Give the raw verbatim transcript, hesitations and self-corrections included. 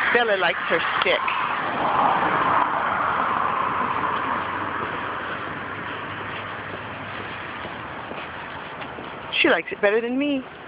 Bella likes her stick. She likes it better than me.